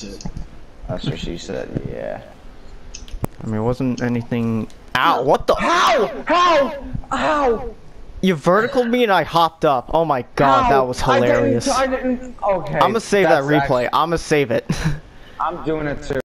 That's what she said, yeah. I mean, it wasn't anything. Ow, what the? How? You verticaled me and I hopped up. Oh my god, that was hilarious. I didn't, okay. I'm gonna save that replay. I'm gonna save it. I'm doing it too.